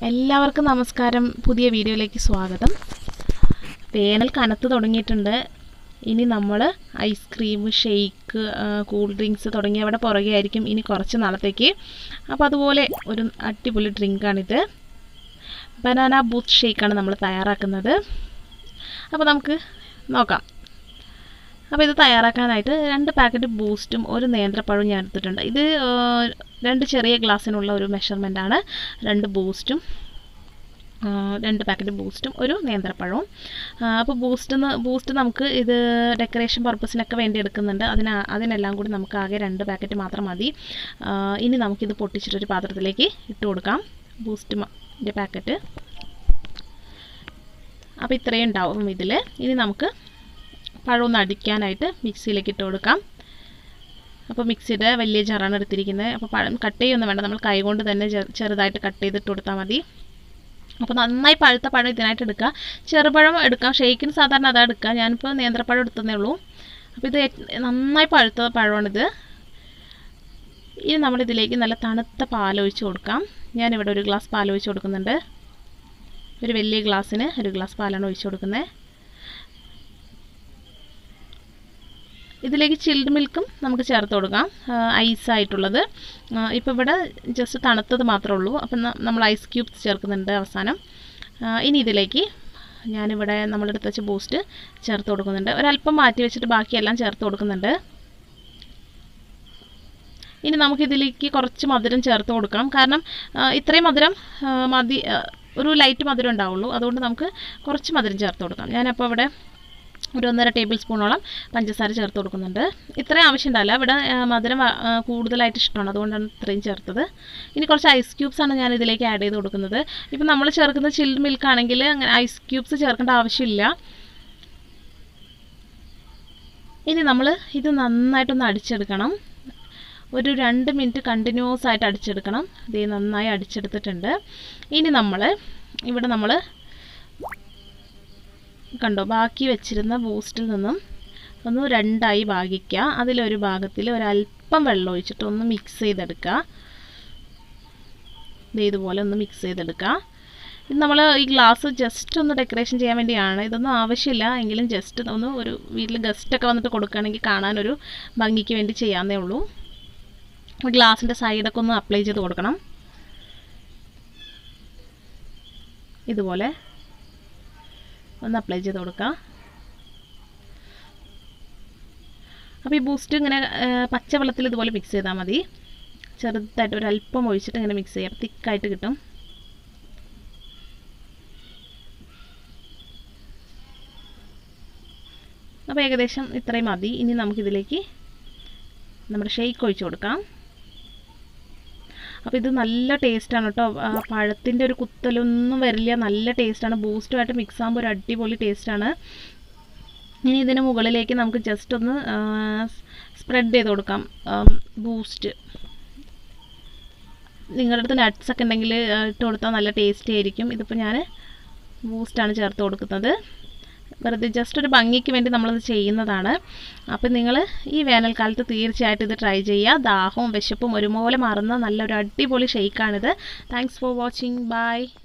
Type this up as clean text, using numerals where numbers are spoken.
എല്ലാവർക്കും നമസ്കാരം. പുതിയ വീഡിയോയിലേക്ക് സ്വാഗതം. വേനൽ കനത്ത് തുടങ്ങിയിട്ടുണ്ട്. ഇനി നമ്മൾ ഐസ്ക്രീം, ഷെയ്ക്ക്, കൂൾ ഡ്രിങ്ക്സ് തുടങ്ങിയവയുടെ പുറകെ ആയിരിക്കും ഇനി കുറച്ച് നാളത്തേക്ക്. അപ്പോൾ അതുപോലെ ഒരു അടിപൊളി ഡ്രിങ്കാണിത്. ബനാന ബൂസ്റ്റ് ഷേക്കാണ് നമ്മൾ തയ്യാറാക്കുന്നത്. അപ്പോൾ നമുക്ക് നോക്കാം. അപ്പോൾ ഇത് തയ്യാറാക്കാനായിട്ട് 2 പാക്കറ്റ് ബൂസ്റ്റും 1 നേന്ത്രപ്പഴവും ഞാൻ എടുത്തിട്ടുണ്ട്. ഇത് 2 ചെറിയ ഗ്ലാസ്സിനുള്ള ഒരു മെഷർമെൻറ്റാണ്. 2 ബൂസ്റ്റും 2 പാക്കറ്റ് ബൂസ്റ്റും 1 നേന്ത്രപ്പഴവും. അപ്പോൾ ബൂസ്റ്റ് നമുക്ക് ഇത് ഡെക്കറേഷൻ പർപ്പസിനൊക്കെ വേണ്ടി എടുക്കുന്നുണ്ട്. അതിനെല്ലാം കൂടി നമുക്ക് ആകെ 2 പാക്കറ്റ് മാത്രം മതി. ഇനി നമുക്കിത് പൊട്ടിച്ചിട്ടൊരു പാത്രത്തിലേക്ക് ഇട്ട് കൊടുക്കാം. ബൂസ്റ്റിൻ്റെ പാക്കറ്റ് അപ്പോൾ ഇത്രയും ഉണ്ടാവും ഇതിൽ. ഇനി നമുക്ക് പഴമൊന്ന് അടിക്കാനായിട്ട് മിക്സിയിലേക്ക് ഇട്ട് കൊടുക്കാം. അപ്പോൾ മിക്സിയുടെ വലിയ ജാറാണ് എടുത്തിരിക്കുന്നത്. അപ്പോൾ പഴം കട്ട് ചെയ്യൊന്നും വേണ്ട, നമ്മൾ കൈകൊണ്ട് തന്നെ ചെറുതായിട്ട് കട്ട് ചെയ്തിട്ട് കൊടുത്താൽ മതി. അപ്പോൾ നന്നായി പഴുത്ത പഴം ഇതിനായിട്ട് എടുക്കുക. ചെറുപഴം എടുക്കാം, ഷെയ്ക്കിന് സാധാരണ അതാണ് എടുക്കുക. ഞാനിപ്പോൾ നേന്ത്രപ്പഴം എടുത്തതേ ഉള്ളൂ. അപ്പോൾ ഇത് നന്നായി പഴുത്ത പഴമാണിത്. ഇനി നമ്മളിതിലേക്ക് നല്ല തണുത്ത പാലൊഴിച്ച് കൊടുക്കാം. ഞാനിവിടെ 1 ഗ്ലാസ് പാലൊഴിച്ച് കൊടുക്കുന്നുണ്ട്. ഒരു വലിയ ഗ്ലാസ്സിന് 1 ഗ്ലാസ് പാലാണ് ഒഴിച്ച് കൊടുക്കുന്നത്. ഇതിലേക്ക് ചിൽഡ് മിൽക്കും നമുക്ക് ചേർത്ത് കൊടുക്കാം, ഐസായിട്ടുള്ളത്. ഇപ്പോൾ ഇവിടെ ജസ്റ്റ് തണുത്തത് മാത്രമേ ഉള്ളൂ. അപ്പം നമ്മൾ ഐസ് ക്യൂബ്സ് ചേർക്കുന്നുണ്ട് അവസാനം. ഇനി ഇതിലേക്ക് ഞാനിവിടെ നമ്മളെടുത്ത് വെച്ച ബൂസ്റ്റ് ചേർത്ത് കൊടുക്കുന്നുണ്ട്. ഒരല്പം മാറ്റി വെച്ചിട്ട് ബാക്കിയെല്ലാം ചേർത്ത് കൊടുക്കുന്നുണ്ട്. ഇനി നമുക്കിതിലേക്ക് കുറച്ച് മധുരം ചേർത്ത് കൊടുക്കാം. കാരണം ഇത്രയും മധുരം മതി, ഒരു ലൈറ്റ് മധുരം ഉണ്ടാവുള്ളൂ. അതുകൊണ്ട് നമുക്ക് കുറച്ച് മധുരം ചേർത്ത് കൊടുക്കാം. ഞാനപ്പോൾ ഇവിടെ ഒരു 1.5 ടേബിൾ സ്പൂണോളം പഞ്ചസാര ചേർത്ത് കൊടുക്കുന്നുണ്ട്. ഇത്രയും ആവശ്യമുണ്ടല്ല, ഇവിടെ മധുരം കൂടുതലായിട്ട് ഇഷ്ടമാണ്, അതുകൊണ്ടാണ് ഇത്രയും ചേർത്തത്. ഇനി കുറച്ച് ഐസ് ക്യൂബ്സാണ് ഞാൻ ഇതിലേക്ക് ആഡ് ചെയ്ത് കൊടുക്കുന്നത്. ഇപ്പം നമ്മൾ ചേർക്കുന്ന ചിൽഡ് മിൽക്ക് ആണെങ്കിൽ അങ്ങനെ ഐസ് ക്യൂബ്സ് ചേർക്കേണ്ട ആവശ്യമില്ല. ഇനി നമ്മൾ ഇത് നന്നായിട്ടൊന്ന് അടിച്ചെടുക്കണം. ഒരു 2 മിനിറ്റ് കണ്ടിന്യൂസ് ആയിട്ട് അടിച്ചെടുക്കണം. ഇത് നന്നായി അടിച്ചെടുത്തിട്ടുണ്ട്. ഇനി ഇവിടെ നമ്മൾ കണ്ടോ, ബാക്കി വെച്ചിരുന്ന ബൂസ്റ്റിൽ നിന്നും ഒന്ന് 2ആയി ഭാഗിക്കുക. അതിലൊരു ഭാഗത്തിൽ ഒരല്പം വെള്ളം ഒഴിച്ചിട്ട് ഒന്ന് മിക്സ് ചെയ്തെടുക്കുക. ഇതുപോലെ ഒന്ന് മിക്സ് ചെയ്തെടുക്കുക. ഇത് നമ്മൾ ഈ ഗ്ലാസ് ജസ്റ്റ് ഒന്ന് ഡെക്കറേഷൻ ചെയ്യാൻ വേണ്ടിയാണ്. ഇതൊന്നും ആവശ്യമില്ല, എങ്കിലും ജസ്റ്റ് ഒന്ന് ഒരു വീട്ടിൽ ഗസ്റ്റൊക്കെ വന്നിട്ട് കൊടുക്കുകയാണെങ്കിൽ കാണാനൊരു ഭംഗിക്ക് വേണ്ടി ചെയ്യാവുന്നേ ഉള്ളൂ. ഗ്ലാസിൻ്റെ സൈഡൊക്കെ ഒന്ന് അപ്ലൈ ചെയ്ത് കൊടുക്കണം. ഇതുപോലെ ഒന്ന് അപ്ലൈ ചെയ്ത് കൊടുക്കുക. അപ്പോൾ ഈ ബൂസ്റ്റ് ഇങ്ങനെ പച്ചവെള്ളത്തിൽ ഇതുപോലെ മിക്സ് ചെയ്താൽ മതി. ചെറുതായിട്ട് ഒരല്പം ഒഴിച്ചിട്ട് ഇങ്ങനെ മിക്സ് ചെയ്യാം, തിക്കായിട്ട് കിട്ടും. അപ്പോൾ ഏകദേശം ഇത്രയും മതി. ഇനി നമുക്കിതിലേക്ക് നമ്മുടെ ഷെയ്ക്ക് ഒഴിച്ച് കൊടുക്കാം. അപ്പോൾ ഇത് നല്ല ടേസ്റ്റാണ് കേട്ടോ. പഴത്തിൻ്റെ ഒരു കുത്തലൊന്നും വരില്ല, നല്ല ടേസ്റ്റാണ്. ബൂസ്റ്റുമായിട്ട് മിക്സ് ആകുമ്പോൾ ഒരു അടിപൊളി ടേസ്റ്റാണ്. ഇനി ഇതിന് മുകളിലേക്ക് നമുക്ക് ജസ്റ്റ് ഒന്ന് സ്പ്രെഡ് ചെയ്ത് കൊടുക്കാം ബൂസ്റ്റ്. നിങ്ങളുടെ അടുത്ത് നട്ട്സൊക്കെ ഉണ്ടെങ്കിൽ ഇട്ട് കൊടുത്താൽ നല്ല ടേസ്റ്റി ആയിരിക്കും. ഇതിപ്പോൾ ഞാൻ ബൂസ്റ്റാണ് ചേർത്ത് കൊടുക്കുന്നത്. വെറുതെ ജസ്റ്റ് ഒരു ഭംഗിക്ക് വേണ്ടി നമ്മളത് ചെയ്യുന്നതാണ്. അപ്പം നിങ്ങൾ ഈ വേനൽക്കാലത്ത് തീർച്ചയായിട്ടും ഇത് ട്രൈ ചെയ്യുക. ദാഹവും വിശപ്പും ഒരുപോലെ മാറുന്ന നല്ലൊരു അടിപൊളി ഷെയ്ക്കാണിത്. Thanks for watching. ബൈ.